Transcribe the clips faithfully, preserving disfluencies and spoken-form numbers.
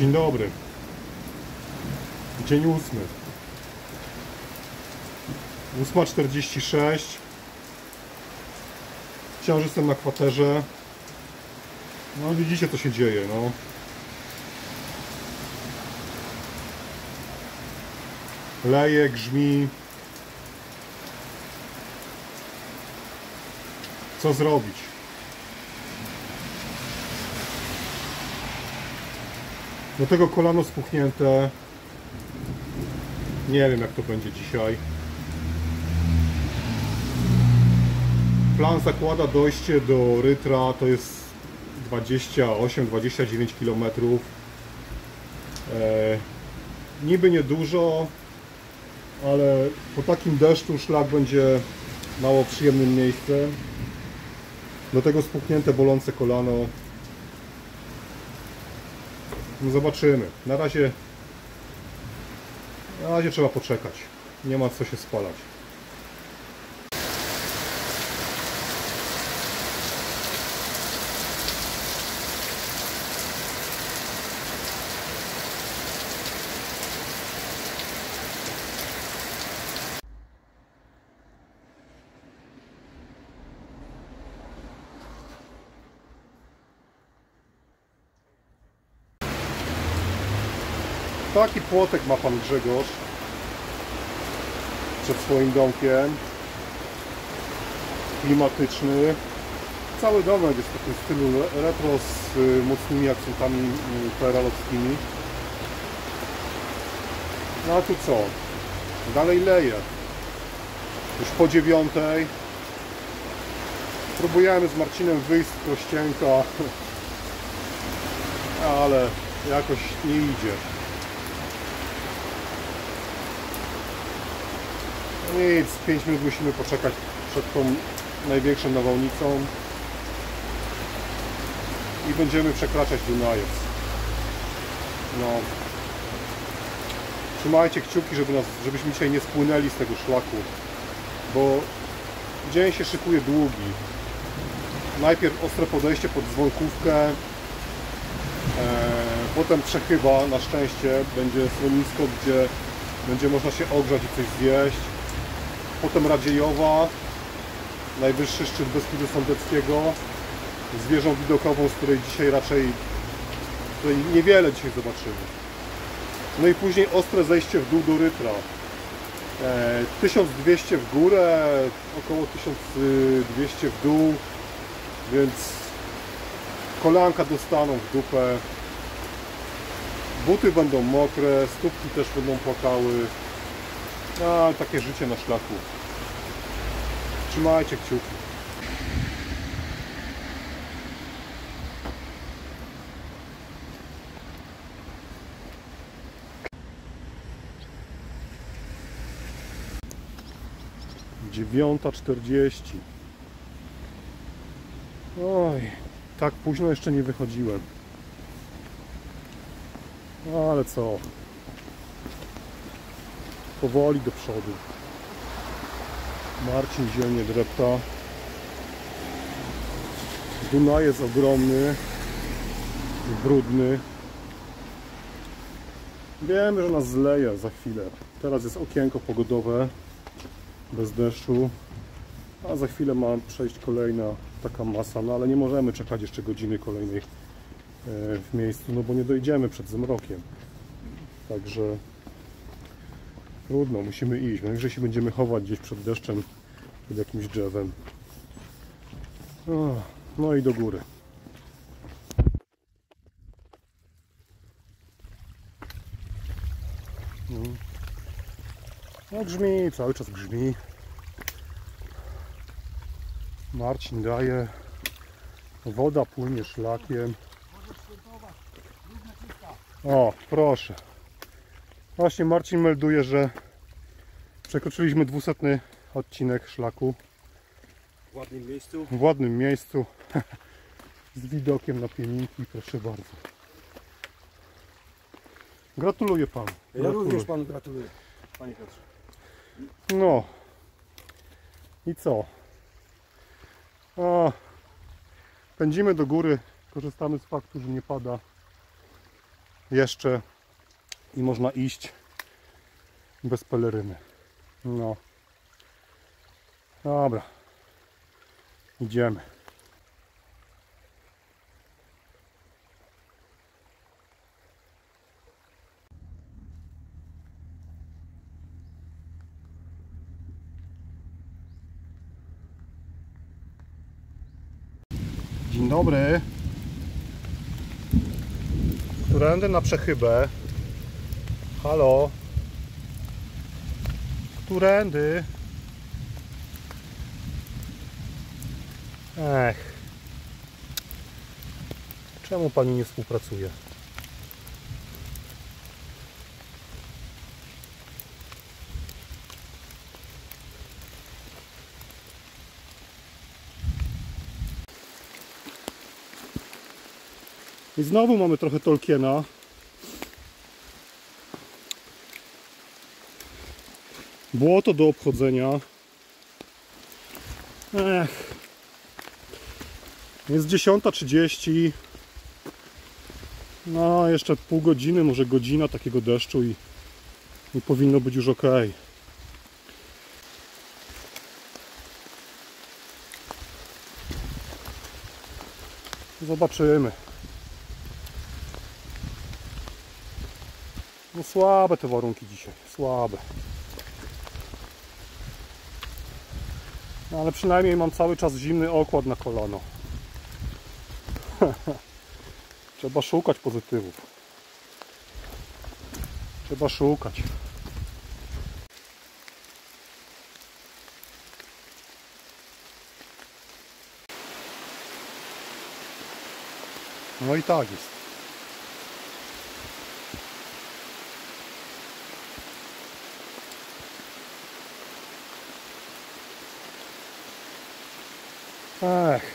Dzień dobry. Dzień ósmy. ósma czterdzieści sześć. Wciąż jestem na kwaterze. No widzicie, co się dzieje, no. Leje, grzmi. Co zrobić? Do tego kolano spuchnięte. Nie wiem, jak to będzie dzisiaj. Plan zakłada dojście do Rytra, to jest dwadzieścia osiem dwadzieścia dziewięć kilometrów. E, niby niedużo, ale po takim deszczu szlak będzie mało przyjemnym miejscem. Do tego spuchnięte, bolące kolano. No zobaczymy. Na razie, na razie trzeba poczekać. Nie ma co się spalać. Taki płotek ma pan Grzegorz przed swoim domkiem. Klimatyczny. Cały domek jest w takim stylu retro z mocnymi akcentami perelowskimi. No a tu co? Dalej leje. Już po dziewiątej. Próbujemy z Marcinem wyjść z Krościenka, ale jakoś nie idzie. Nic, pięć minut musimy poczekać przed tą największą nawałnicą i będziemy przekraczać Dunajec. No. Trzymajcie kciuki, żeby nas, żebyśmy dzisiaj nie spłynęli z tego szlaku, bo dzień się szykuje długi. Najpierw ostre podejście pod Dzwonkówkę, e, potem Przechyba, na szczęście będzie schronisko, gdzie będzie można się ogrzać i coś zjeść. Potem Radziejowa, najwyższy szczyt Beskidu Sądeckiego, z wieżą widokową, z której dzisiaj raczej której niewiele dzisiaj zobaczymy. No i później ostre zejście w dół do Rytra. E, tysiąc dwieście w górę, około tysiąc dwieście w dół, więc kolanka dostaną w dupę. Buty będą mokre, stópki też będą płakały. A, takie życie na szlaku. Trzymajcie kciuki. dziewiąta czterdzieści. Oj, tak późno jeszcze nie wychodziłem. No ale co? Powoli do przodu. Marcin zielnie drepta. Dunaj jest ogromny, brudny. Wiemy, że nas zleje za chwilę. Teraz jest okienko pogodowe, bez deszczu, a za chwilę ma przejść kolejna taka masa, no ale nie możemy czekać jeszcze godziny kolejnej w miejscu, no bo nie dojdziemy przed zmrokiem. Także trudno, musimy iść. Najwyżej się będziemy chować gdzieś przed deszczem, pod jakimś drzewem. No i do góry. No grzmi, cały czas grzmi. Marcin daje. Woda płynie szlakiem. O, proszę. Właśnie Marcin melduje, że przekroczyliśmy dwusetny odcinek szlaku. W ładnym miejscu. W ładnym miejscu. Z widokiem na Pieninki, proszę bardzo. Gratuluję panu. Ja Gratuluję. również panu gratuluję, panie Piotrze. No. I co? A, pędzimy do góry. Korzystamy z faktu, że nie pada. jeszcze i można iść bez peleryny. No. Dobra. Idziemy. Dzień dobry. Którędy na przechybę? Halo? Którędy? Ech. Czemu pani nie współpracuje? I znowu mamy trochę Tolkiena. Błoto do obchodzenia. Ech. Jest dziesiąta trzydzieści. No, jeszcze pół godziny, może godzina takiego deszczu i, i powinno być już ok. Zobaczymy. No słabe te warunki dzisiaj, słabe. No, ale przynajmniej mam cały czas zimny okład na kolano. Trzeba szukać pozytywów. Trzeba szukać. No i tak jest. Ech.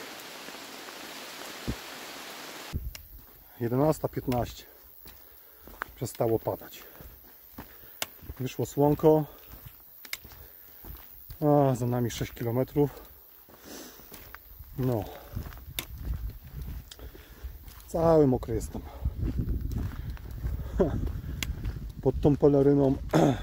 jedenasta piętnaście. Przestało padać. Wyszło słonko. A, za nami sześć kilometrów. No. Cały mokry jestem. Pod tą peleryną.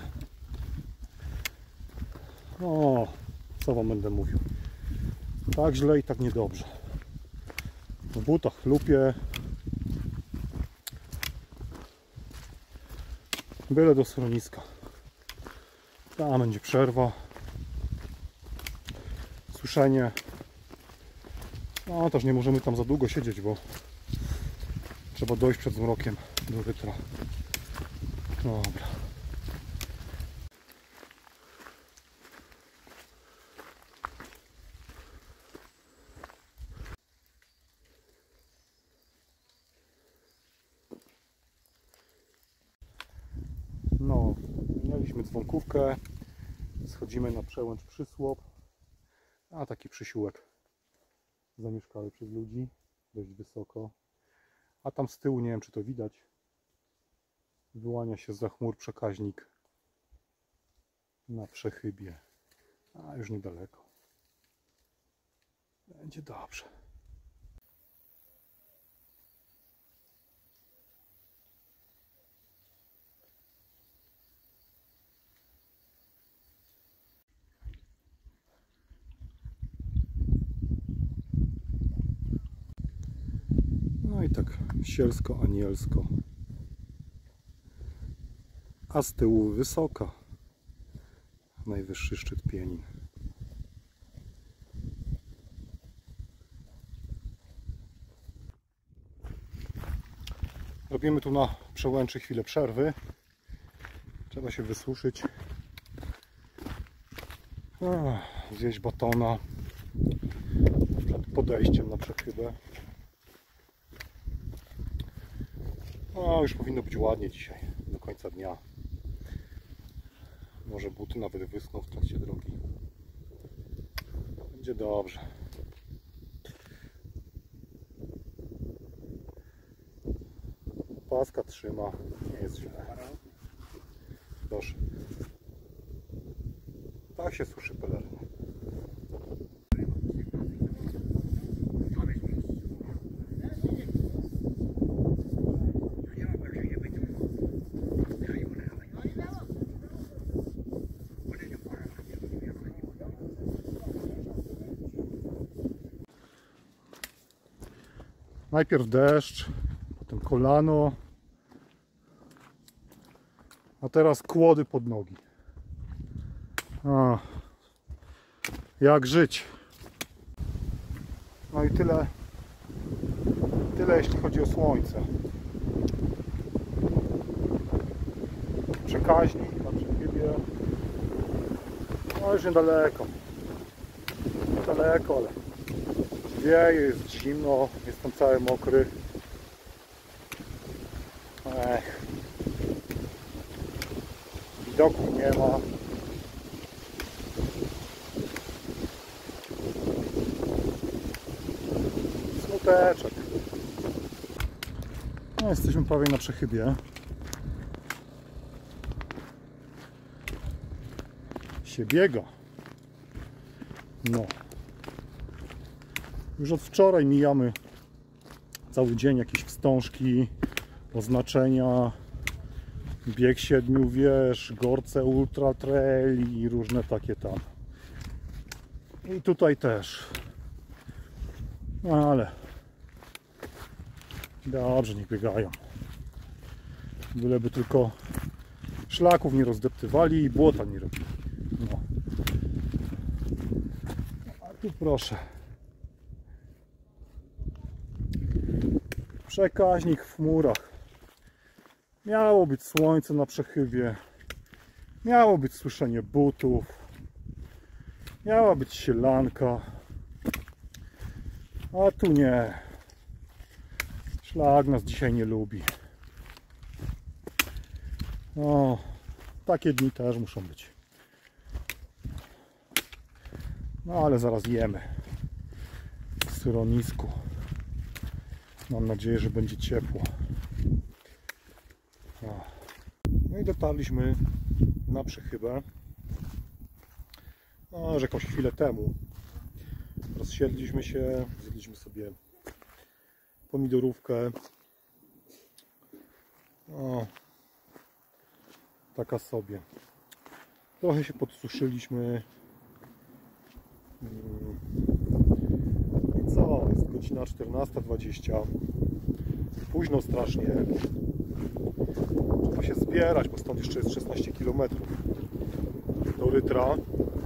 O, co wam będę mówił. Tak źle i tak niedobrze. W butach lupię. Byle do schroniska. Tam będzie przerwa. Suszenie. No też nie możemy tam za długo siedzieć, bo trzeba dojść przed zmrokiem do wytra. Dobra. No, mieliśmy dzwonkówkę, schodzimy na przełęcz Przysłop, a taki przysiółek zamieszkały przez ludzi, dość wysoko, a tam z tyłu, nie wiem czy to widać, wyłania się zza chmur przekaźnik na Przechybie, a już niedaleko, będzie dobrze. No i tak sielsko, anielsko. A z tyłu wysoka. Najwyższy szczyt Pienin. Robimy tu na przełęczy chwilę przerwy. Trzeba się wysuszyć. Ach, zjeść batona przed podejściem na Przechybę. No, już powinno być ładnie dzisiaj, do końca dnia. Może buty nawet wyschną w trakcie drogi. Będzie dobrze. Paska trzyma, nie jest źle. Proszę. Tak się suszy peleryna. Najpierw deszcz, potem kolano, a teraz kłody pod nogi. A, jak żyć? No i tyle, tyle jeśli chodzi o słońce. Przekaźnik na przechybie. No już niedaleko. Niedaleko, ale wieje, jest zimno, jestem cały mokry. Ech. Widoku nie ma. Smuteczek. No, jesteśmy prawie na przechybie. Się biega. No. Już od wczoraj mijamy cały dzień jakieś wstążki, oznaczenia, bieg siedmiu wież, Gorce Ultra Trail i różne takie tam. I tutaj też. No ale dobrze, niech biegają. Byleby tylko szlaków nie rozdeptywali i błota nie robili. No. A tu proszę. Przekaźnik w chmurach. Miało być słońce na przechybie. Miało być suszenie butów. Miała być sielanka. A tu nie. Szlak nas dzisiaj nie lubi. No, takie dni też muszą być. No ale zaraz jemy w syronisku. Mam nadzieję, że będzie ciepło. No i dotarliśmy na przechybę. No, już jakąś chwilę temu. Rozsiedliśmy się, zjedliśmy sobie pomidorówkę. O, taka sobie. Trochę się podsuszyliśmy. I co? Jest godzina czternasta dwadzieścia. Późno strasznie. Trzeba się zbierać, bo stąd jeszcze jest szesnaście kilometrów do Rytra.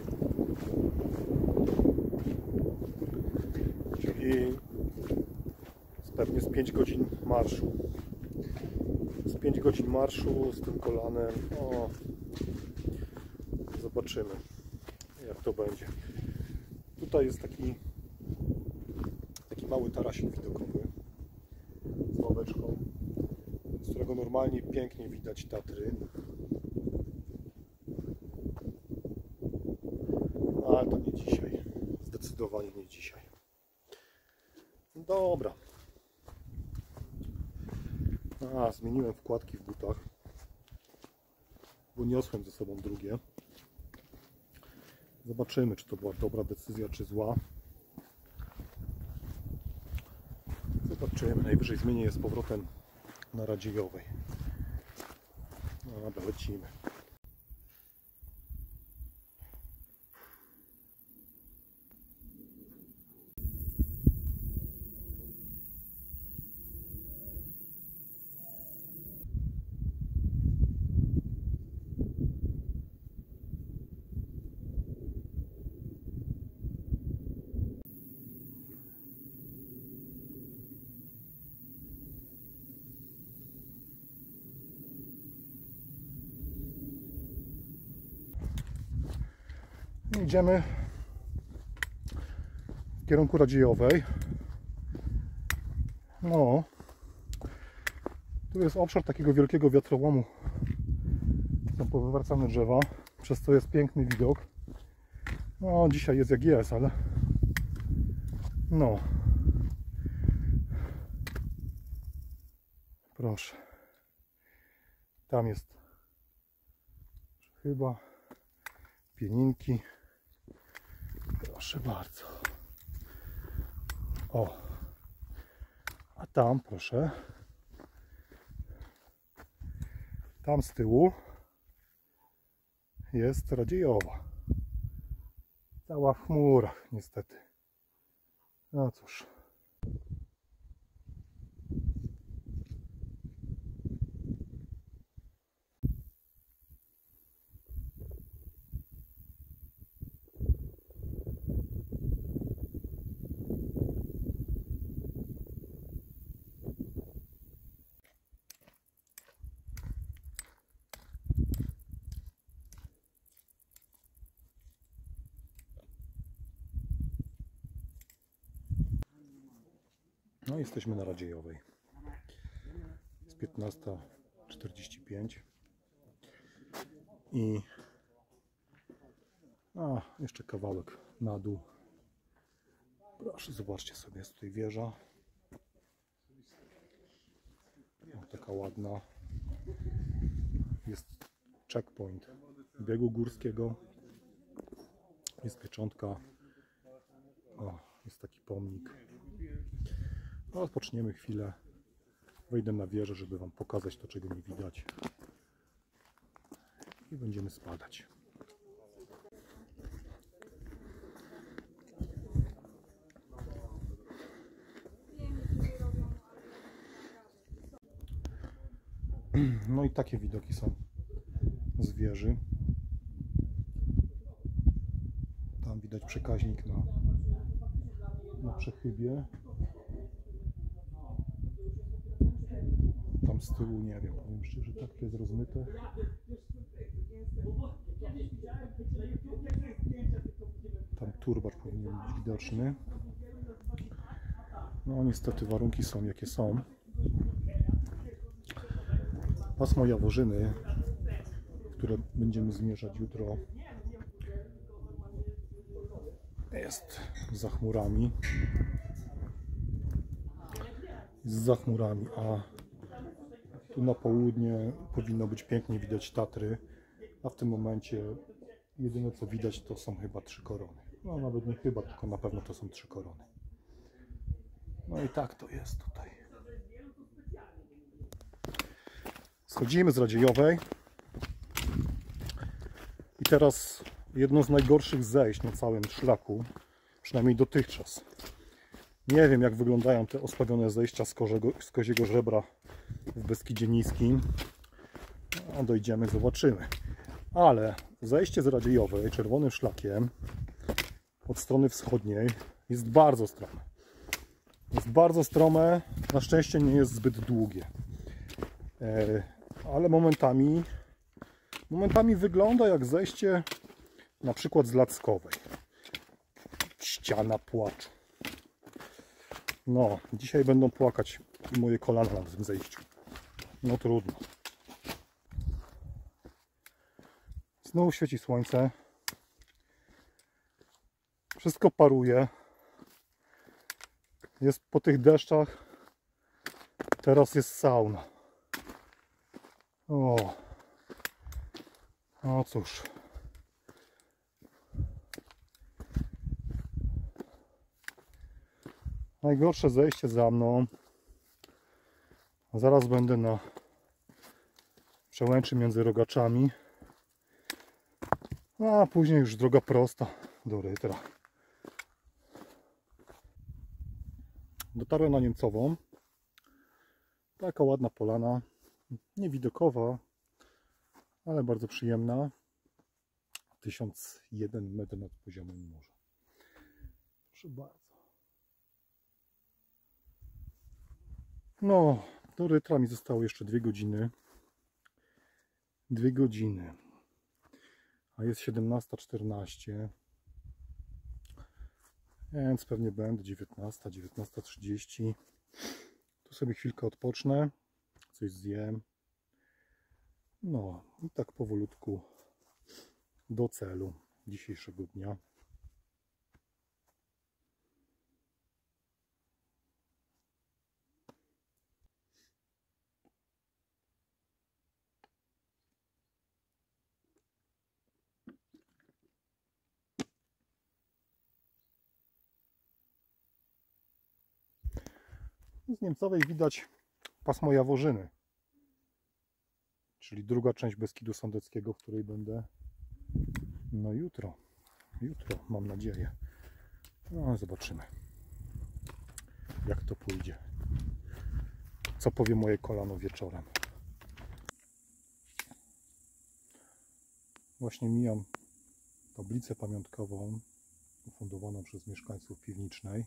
Czyli pewnie z pięć godzin marszu. Z pięć godzin marszu z tym kolanem. O, zobaczymy, jak to będzie. Tutaj jest taki taki mały tarasik widokowy z ławeczką, z którego normalnie pięknie widać Tatry. No, ale to nie dzisiaj. Zdecydowanie nie dzisiaj. Dobra. A, zmieniłem wkładki w butach, bo niosłem ze sobą drugie. Zobaczymy, czy to była dobra decyzja, czy zła. Zobaczymy. Najwyżej zmienię je z powrotem na Radziejowej. No dobra, lecimy. Idziemy w kierunku Radziejowej. No, tu jest obszar takiego wielkiego wiatrołomu. Są powywracane drzewa, przez co jest piękny widok. No, dzisiaj jest jak jest, ale no. Proszę. Tam jest chyba pieninki. Proszę bardzo. O. A tam, proszę. Tam z tyłu jest Radziejowa. Cała w chmurach, niestety. No cóż. No jesteśmy na Radziejowej. Jest piętnasta czterdzieści pięć. I a, jeszcze kawałek na dół. Proszę, zobaczcie sobie, jest tutaj wieża. O, taka ładna. Jest checkpoint biegu górskiego. Jest pieczątka. O, jest taki pomnik. No, odpoczniemy chwilę. Wejdę na wieżę, żeby Wam pokazać to, czego nie widać. I będziemy spadać. No i takie widoki są z wieży. Tam widać przekaźnik na, na przechybie. Tam z tyłu nie wiem, powiem szczerze, tak to jest rozmyte. Tam turbacz powinien być widoczny. No niestety warunki są jakie są. Pasmo Jaworzyny, które będziemy zmierzać jutro, jest za chmurami. Jest za chmurami, a tu na południe powinno być pięknie widać Tatry, a w tym momencie jedyne co widać to są chyba trzy korony. No nawet nie chyba, tylko na pewno to są trzy korony. No i tak to jest tutaj. Schodzimy z Radziejowej i teraz jedno z najgorszych zejść na całym szlaku, przynajmniej dotychczas. Nie wiem, jak wyglądają te osłabione zejścia z, koziego, z koziego żebra w Beskidzie Niskim. No, dojdziemy, zobaczymy. Ale zejście z Radziejowej czerwonym szlakiem od strony wschodniej jest bardzo strome. Jest bardzo strome, na szczęście nie jest zbyt długie. E, ale momentami, momentami wygląda jak zejście na przykład z Lackowej. Ściana płaczu. No, dzisiaj będą płakać moje kolana na tym zejściu. No trudno. Znowu świeci słońce. Wszystko paruje. Jest po tych deszczach. Teraz jest sauna. O. No cóż. Najgorsze zejście za mną. Zaraz będę na przełęczy między rogaczami. A później już droga prosta do Rytra. Dotarłem na Niemcową. Taka ładna polana. Niewidokowa, ale bardzo przyjemna. tysiąc jeden metrów nad poziomem morza. Proszę bardzo. No, do Rytra mi zostało jeszcze dwie godziny. Dwie godziny. A jest siedemnasta czternaście. Więc pewnie będę dziewiętnasta, dziewiętnasta trzydzieści. Tu sobie chwilkę odpocznę. Coś zjem. No i tak powolutku do celu dzisiejszego dnia. Z Niemcowej widać pasmo Jaworzyny, czyli druga część Beskidu Sądeckiego, w której będę no jutro, jutro mam nadzieję. No zobaczymy, jak to pójdzie, co powie moje kolano wieczorem. Właśnie mijam tablicę pamiątkową ufundowaną przez mieszkańców Piwnicznej,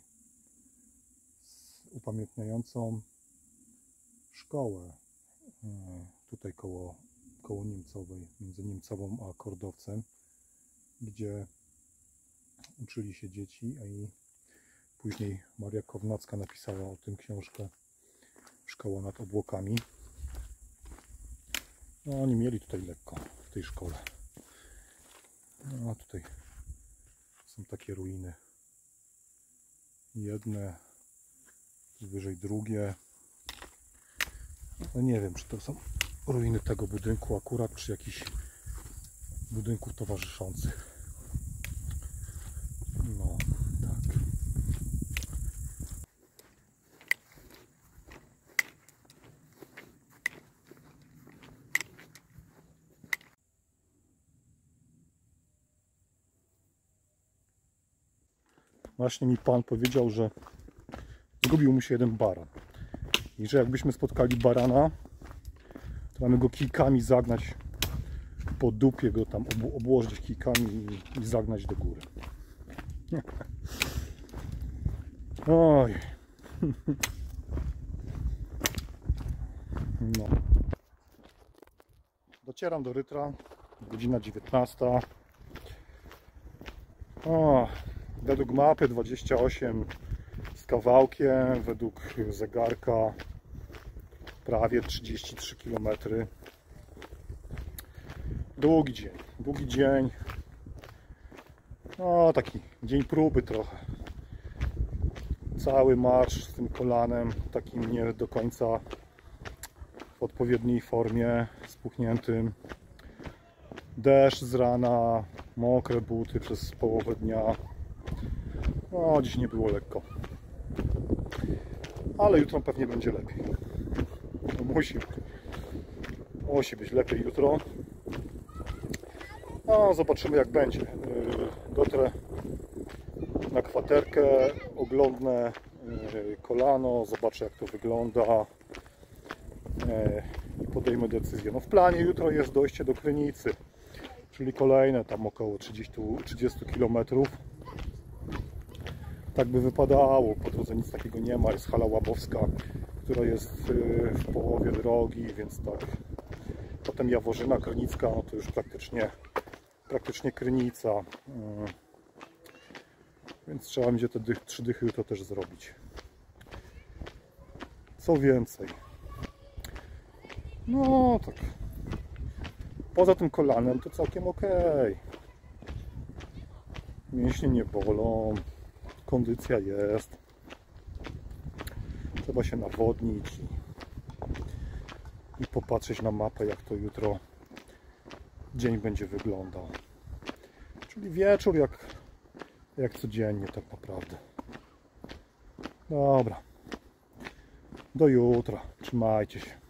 upamiętniającą szkołę tutaj koło, koło Niemcowej, między Niemcową a Kordowcem, gdzie uczyli się dzieci, a i Później Maria Kownacka napisała o tym książkę Szkoła nad obłokami. No, oni mieli tutaj lekko w tej szkole. No, a tutaj są takie ruiny. Jedne, wyżej drugie. No nie wiem, czy to są ruiny tego budynku akurat, czy jakichś budynków towarzyszących. No, tak. Właśnie mi pan powiedział, że zgubił mu się jeden baran. I że jakbyśmy spotkali barana, to mamy go kijkami zagnać po dupie, go tam ob obłożyć kijkami i, i zagnać do góry. Oj. No. Docieram do Rytra, godzina dziewiętnasta. O, według mapy dwadzieścia osiem z kawałkiem, według zegarka prawie trzydzieści trzy kilometry. Długi dzień, długi dzień. No, taki dzień próby trochę. Cały marsz z tym kolanem, takim nie do końca w odpowiedniej formie, spuchniętym. Deszcz z rana, mokre buty przez połowę dnia. No, dziś nie było lekko. Ale jutro pewnie będzie lepiej. No, musi, musi być lepiej jutro. No, zobaczymy jak będzie. Dotrę na kwaterkę, oglądnę kolano, zobaczę jak to wygląda i podejmę decyzję. No, w planie jutro jest dojście do Krynicy, czyli kolejne tam około trzydzieści kilometrów. Tak by wypadało, po drodze nic takiego nie ma, jest hala łabowska, która jest w połowie drogi, więc tak. Potem Jaworzyna Krynicka, no to już praktycznie, praktycznie Krynica. Więc trzeba będzie te dych, trzy dychy jutro też zrobić. Co więcej? No tak. Poza tym kolanem to całkiem ok. Mięśnie nie bolą. Kondycja jest. Trzeba się nawodnić i, i popatrzeć na mapę, jak to jutro dzień będzie wyglądał. Czyli wieczór jak, jak codziennie tak naprawdę. Dobra. Do jutra. Trzymajcie się.